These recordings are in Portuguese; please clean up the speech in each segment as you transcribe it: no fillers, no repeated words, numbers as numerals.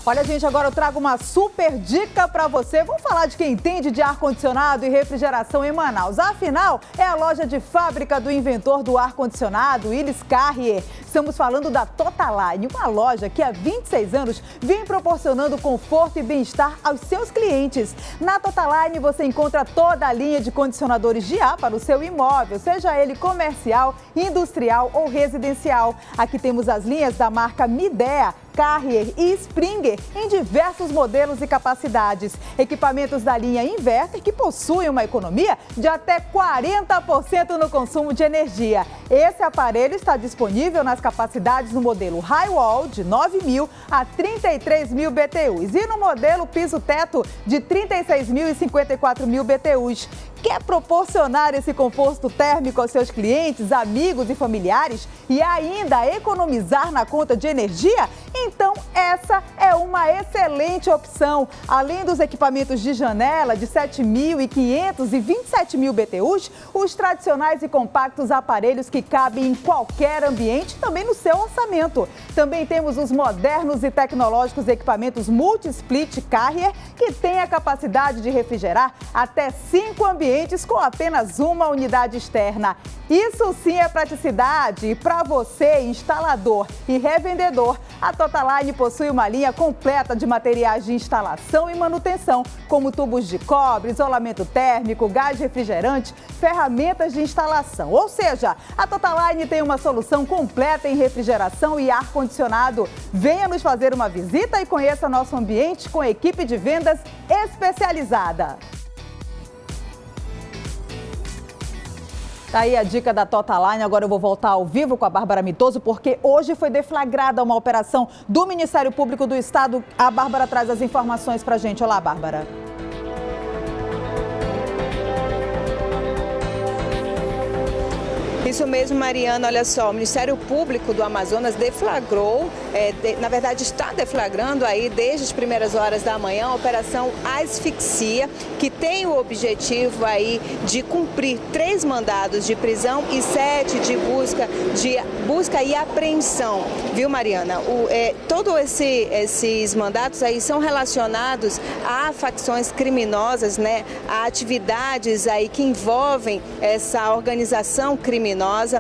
Olha, gente, agora eu trago uma super dica para você. Vamos falar de quem entende de ar-condicionado e refrigeração em Manaus. Afinal, é a loja de fábrica do inventor do ar-condicionado, Willis Carrier. Estamos falando da Totaline, uma loja que há 26 anos vem proporcionando conforto e bem-estar aos seus clientes. Na Totaline você encontra toda a linha de condicionadores de ar para o seu imóvel, seja ele comercial, industrial ou residencial. Aqui temos as linhas da marca Midea, Carrier e Springer em diversos modelos e capacidades. Equipamentos da linha Inverter que possuem uma economia de até 40% no consumo de energia. Esse aparelho está disponível nas capacidades no modelo High Wall de 9.000 a 33.000 BTUs e no modelo piso-teto de 36.000 e 54.000 BTUs. Quer proporcionar esse conforto térmico aos seus clientes, amigos e familiares e ainda economizar na conta de energia? Então, essa é uma excelente opção. Além dos equipamentos de janela de 7.500 e 27.000 BTUs, os tradicionais e compactos aparelhos que cabem em qualquer ambiente, também no seu orçamento. Também temos os modernos e tecnológicos equipamentos Multi-Split Carrier, que têm a capacidade de refrigerar até 5 ambientes com apenas uma unidade externa. Isso sim é praticidade. E para você, instalador e revendedor, a Totaline possui uma linha completa de materiais de instalação e manutenção, como tubos de cobre, isolamento térmico, gás refrigerante, ferramentas de instalação. Ou seja, a Totaline tem uma solução completa em refrigeração e ar-condicionado. Venha nos fazer uma visita e conheça nosso ambiente com equipe de vendas especializada. Tá aí a dica da Totaline. Agora eu vou voltar ao vivo com a Bárbara Mitoso, porque hoje foi deflagrada uma operação do Ministério Público do Estado. A Bárbara traz as informações pra gente. Olá, Bárbara. Isso mesmo, Mariana. Olha só, o Ministério Público do Amazonas deflagrou, na verdade está deflagrando aí desde as primeiras horas da manhã a Operação Asfixia, que tem o objetivo aí de cumprir 3 mandados de prisão e 7 de busca e apreensão, viu, Mariana? Todos esses mandatos aí são relacionados a facções criminosas, né? A atividades aí que envolvem essa organização criminosa,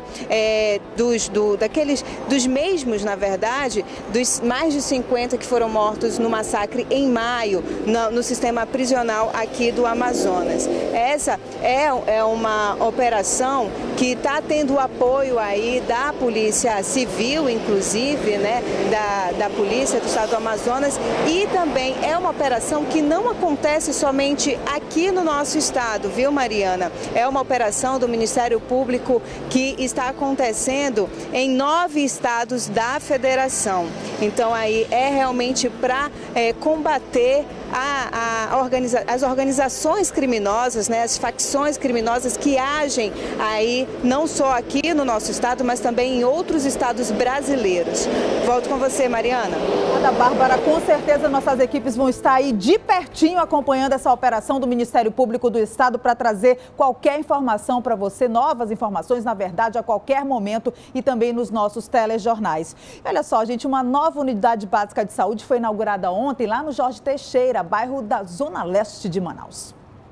dos mesmos, na verdade, dos mais de 50 que foram mortos no massacre em maio, no sistema prisional aqui do Amazonas. Essa é uma operação que está tendo o apoio aí da Polícia Civil, inclusive, né, da Polícia do Estado do Amazonas, e também é uma operação que não acontece somente aqui no nosso estado, viu, Mariana? É uma operação do Ministério Público que está acontecendo em 9 estados da federação. Então aí é realmente para combater as organizações criminosas, né, as facções criminosas que agem aí não só aqui no nosso estado, mas também em outros estados brasileiros. Volto com você, Mariana. Bárbara, com certeza nossas equipes vão estar aí de pertinho acompanhando essa operação do Ministério Público do Estado para trazer qualquer informação para você, novas informações, na verdade, a qualquer momento e também nos nossos telejornais. E olha só, gente, uma nova unidade básica de saúde foi inaugurada ontem lá no Jorge Teixeira, bairro da Zona Leste de Manaus.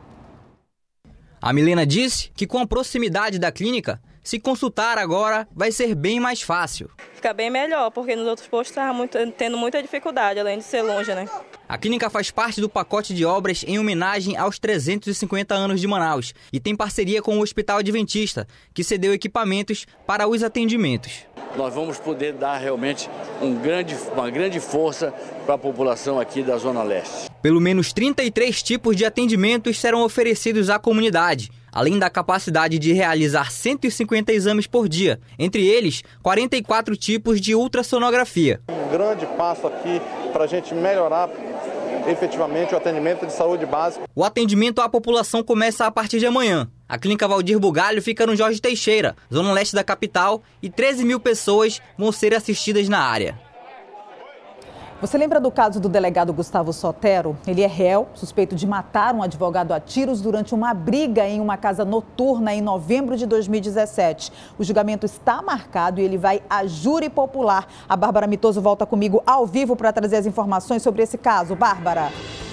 A Milena disse que com a proximidade da clínica, se consultar agora vai ser bem mais fácil. Fica bem melhor, porque nos outros postos estava tendo muita dificuldade, além de ser longe, né? A clínica faz parte do pacote de obras em homenagem aos 350 anos de Manaus e tem parceria com o Hospital Adventista, que cedeu equipamentos para os atendimentos. Nós vamos poder dar realmente uma grande força para a população aqui da Zona Leste. Pelo menos 33 tipos de atendimentos serão oferecidos à comunidade, além da capacidade de realizar 150 exames por dia, entre eles 44 tipos de ultrassonografia. Um grande passo aqui para a gente melhorar efetivamente o atendimento de saúde básica. O atendimento à população começa a partir de amanhã. A Clínica Valdir Bugalho fica no Jorge Teixeira, zona leste da capital, e 13 mil pessoas vão ser assistidas na área. Você lembra do caso do delegado Gustavo Sotero? Ele é réu, suspeito de matar um advogado a tiros durante uma briga em uma casa noturna em novembro de 2017. O julgamento está marcado e ele vai a júri popular. A Bárbara Mitoso volta comigo ao vivo para trazer as informações sobre esse caso. Bárbara.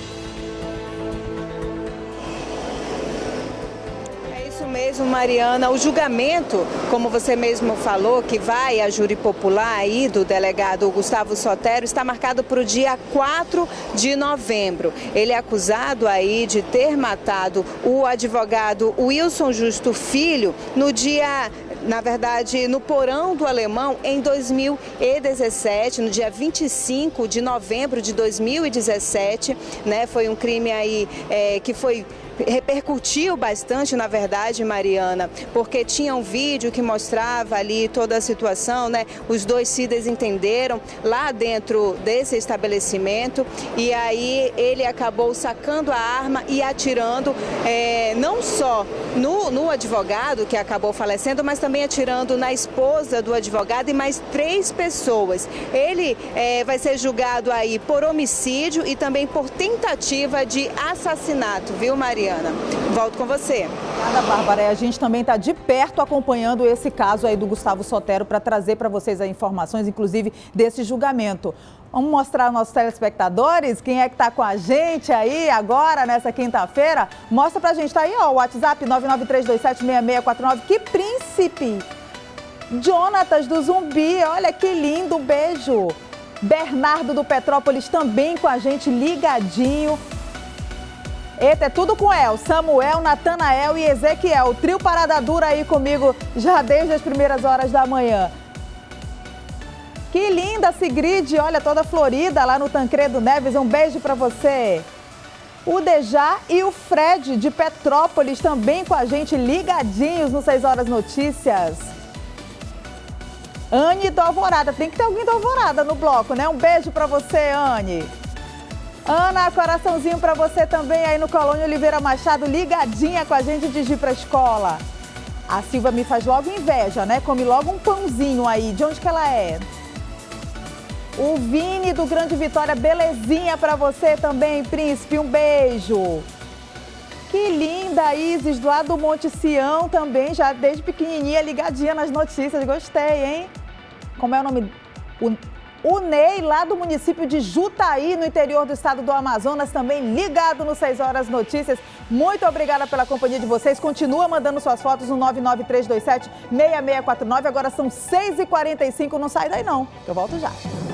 Mesmo, Mariana, o julgamento, como você mesmo falou, que vai a júri popular aí do delegado Gustavo Sotero, está marcado para o dia 4 de novembro. Ele é acusado aí de ter matado o advogado Wilson Justo Filho no dia, na verdade, no Porão do Alemão em 2017, no dia 25 de novembro de 2017, né? Foi um crime aí que repercutiu bastante, na verdade, Mariana, porque tinha um vídeo que mostrava ali toda a situação, né? Os dois se desentenderam lá dentro desse estabelecimento e aí ele acabou sacando a arma e atirando não só no advogado, que acabou falecendo, mas também atirando na esposa do advogado e mais 3 pessoas. Ele vai ser julgado aí por homicídio e também por tentativa de assassinato, viu, Mariana? Volto com você. Obrigada, Bárbara. A gente também está de perto acompanhando esse caso aí do Gustavo Sotero para trazer para vocês as informações, inclusive, desse julgamento. Vamos mostrar aos nossos telespectadores quem é que está com a gente aí agora, nessa quinta-feira. Mostra pra gente, tá aí, ó, o WhatsApp 993276649. Que príncipe! Jonatas do Zumbi, olha que lindo, beijo. Bernardo do Petrópolis também com a gente, ligadinho. Eita, é tudo com El, Samuel, Natanael e Ezequiel. O trio Parada Dura aí comigo já desde as primeiras horas da manhã. Que linda a Sigrid, olha, toda florida lá no Tancredo Neves. Um beijo pra você. O Dejá e o Fred de Petrópolis também com a gente, ligadinhos no 6 Horas Notícias. Anne do Alvorada, tem que ter alguém do Alvorada no bloco, né? Um beijo pra você, Anne. Ana, coraçãozinho pra você também aí no Colônia Oliveira Machado, ligadinha com a gente de ir pra escola. A Silva me faz logo inveja, né? Come logo um pãozinho aí. De onde que ela é? O Vini do Grande Vitória, belezinha pra você também, príncipe, um beijo. Que linda a Isis, lá do Monte Sião também, já desde pequenininha, ligadinha nas notícias, gostei, hein? Como é o nome? O Ney, lá do município de Jutaí, no interior do estado do Amazonas, também ligado no 6 Horas Notícias. Muito obrigada pela companhia de vocês. Continua mandando suas fotos no 99327-6649. Agora são 6h45, não sai daí não, eu volto já.